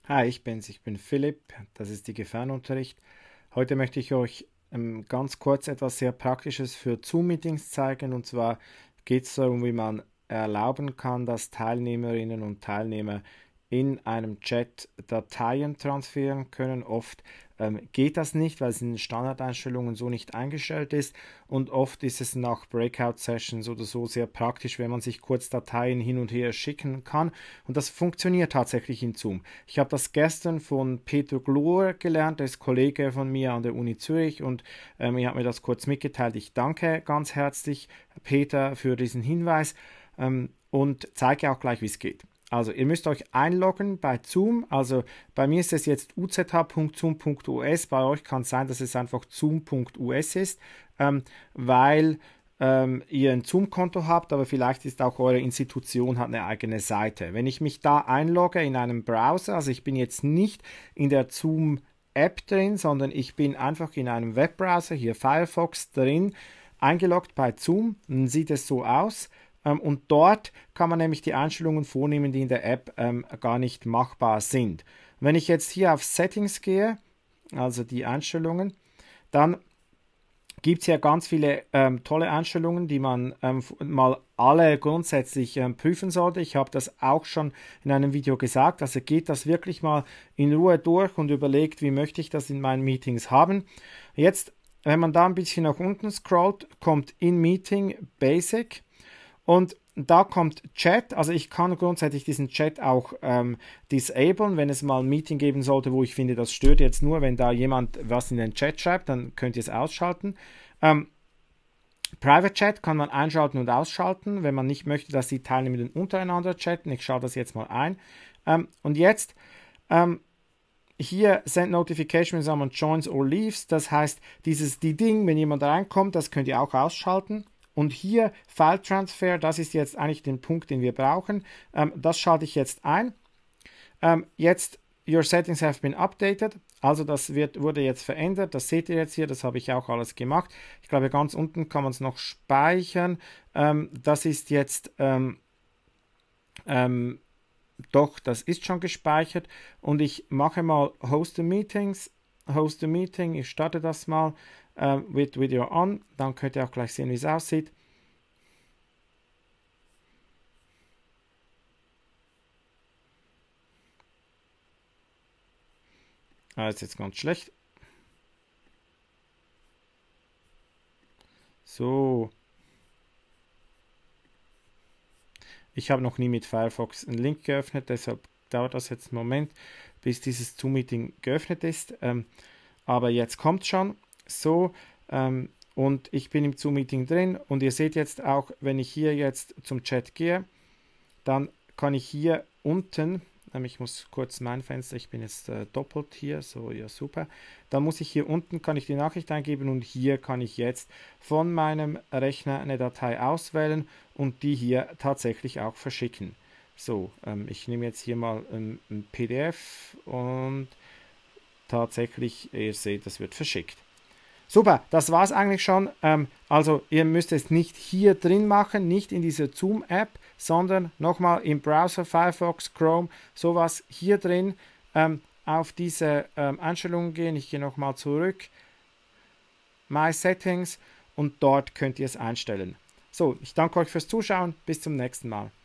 Hi, ich bin Philipp, das ist die Fernunterricht. Heute möchte ich euch ganz kurz etwas sehr Praktisches für Zoom-Meetings zeigen. Und zwar geht es darum, wie man erlauben kann, dass Teilnehmerinnen und Teilnehmer in einem Chat Dateien transferieren können. Oft geht das nicht, weil es in den Standardeinstellungen so nicht eingestellt ist. Und oft ist es nach Breakout-Sessions oder so sehr praktisch, wenn man sich kurz Dateien hin und her schicken kann. Und das funktioniert tatsächlich in Zoom. Ich habe das gestern von Peter Gloor gelernt, der ist Kollege von mir an der Uni Zürich und er hat mir das kurz mitgeteilt. Ich danke ganz herzlich Peter für diesen Hinweis und zeige auch gleich, wie es geht. Also ihr müsst euch einloggen bei Zoom. Also bei mir ist es jetzt uzh.zoom.us. Bei euch kann es sein, dass es einfach zoom.us ist, weil ihr ein Zoom-Konto habt, aber vielleicht ist auch eure Institution hat eine eigene Seite. Wenn ich mich da einlogge in einem Browser, also ich bin jetzt nicht in der Zoom-App drin, sondern ich bin einfach in einem Webbrowser, hier Firefox drin, eingeloggt bei Zoom, dann sieht es so aus. Und dort kann man nämlich die Einstellungen vornehmen, die in der App gar nicht machbar sind. Wenn ich jetzt hier auf Settings gehe, also die Einstellungen, dann gibt es ja ganz viele tolle Einstellungen, die man mal alle grundsätzlich prüfen sollte. Ich habe das auch schon in einem Video gesagt. Also geht das wirklich mal in Ruhe durch und überlegt, wie möchte ich das in meinen Meetings haben. Jetzt, wenn man da ein bisschen nach unten scrollt, kommt in Meeting Basic. Und da kommt Chat, also ich kann grundsätzlich diesen Chat auch disablen, wenn es mal ein Meeting geben sollte, wo ich finde, das stört jetzt nur, wenn da jemand was in den Chat schreibt, dann könnt ihr es ausschalten. Ähm, Private Chat kann man einschalten und ausschalten, wenn man nicht möchte, dass die Teilnehmenden untereinander chatten. Ich schalte das jetzt mal ein. Und jetzt ähm, hier Send Notification when someone joins or leaves. Das heißt, die Ding, wenn jemand reinkommt, das könnt ihr auch ausschalten. Und hier File Transfer, das ist jetzt eigentlich der Punkt, den wir brauchen. Das schalte ich jetzt ein. Jetzt, your settings have been updated. Also wurde jetzt verändert. Das seht ihr jetzt hier. Das habe ich auch alles gemacht. Ich glaube, ganz unten kann man es noch speichern. Das ist jetzt ähm, doch, das ist schon gespeichert. Und ich mache mal Host the Meetings. Host the Meeting. Ich starte das mal with Video on. Dann könnt ihr auch gleich sehen, wie es aussieht. Das ist jetzt ganz schlecht. So. Ich habe noch nie mit Firefox einen Link geöffnet, deshalb dauert das jetzt einen Moment, bis dieses Zoom-Meeting geöffnet ist. Aber jetzt kommt schon. So. Und ich bin im Zoom-Meeting drin und ihr seht jetzt auch, wenn ich hier jetzt zum Chat gehe, dann kann ich hier unten, ich muss kurz mein Fenster, ich bin jetzt doppelt hier, so ja super. Dann muss ich hier unten, kann ich die Nachricht eingeben und hier kann ich jetzt von meinem Rechner eine Datei auswählen und die hier tatsächlich auch verschicken. So, ich nehme jetzt hier mal ein PDF und tatsächlich, ihr seht, das wird verschickt. Super, das war es eigentlich schon. Also ihr müsst es nicht hier drin machen, nicht in dieser Zoom-App, sondern nochmal im Browser, Firefox, Chrome, sowas hier drin auf diese Einstellungen gehen. Ich gehe nochmal zurück, My Settings und dort könnt ihr es einstellen. So, ich danke euch fürs Zuschauen. Bis zum nächsten Mal.